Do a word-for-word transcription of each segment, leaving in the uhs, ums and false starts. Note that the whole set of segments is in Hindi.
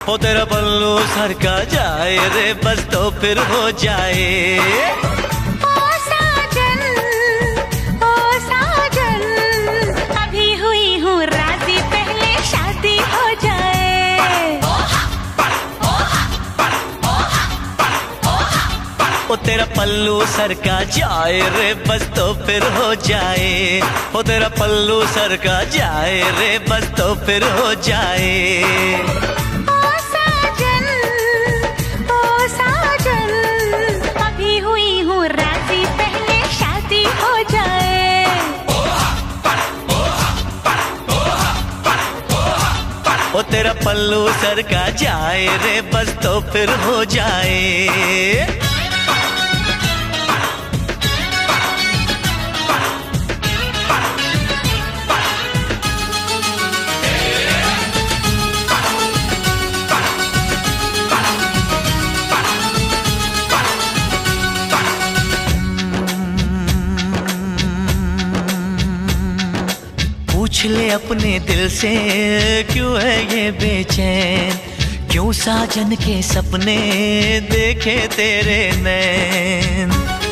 हो तेरा पल्लू सर का जाए रे बस तो फिर हो जाए। ओ साजन ओ साजन अभी हुई हूँ राजी पहले शादी हो जाए। ओ तेरा पल्लू सर का जाए रे बस तो फिर हो जाए। ओ तेरा पल्लू सर का जाए रे बस तो फिर हो जाए। ओ तेरा पल्लू सर का जाए रे बस तो फिर हो जाए। पूछ ले अपने दिल से क्यों है ये बेचैन, क्यों साजन के सपने देखे तेरे नैन।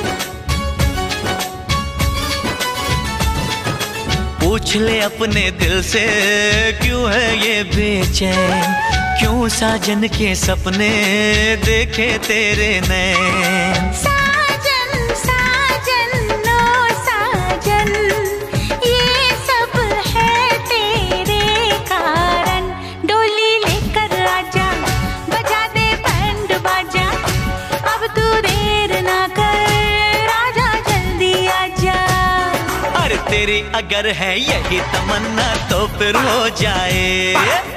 पूछ ले अपने दिल से क्यों है ये बेचैन, क्यों साजन के सपने देखे तेरे नैन। तेरी अगर है यही तमन्ना तो फिर हो जाए।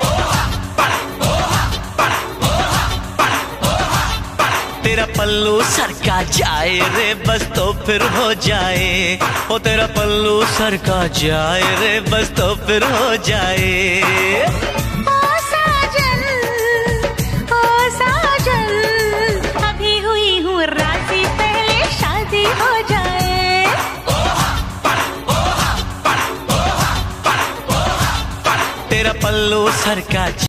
तेरा पल्लू सर का जाए रे बस तो फिर हो जाए। ओ तेरा पल्लू सर का जाए रे बस तो फिर हो जाए। ओ साजन ओ साजन अभी हुई हूँ राजी पहले शादी हो जाए। तेरा पल्लू सर का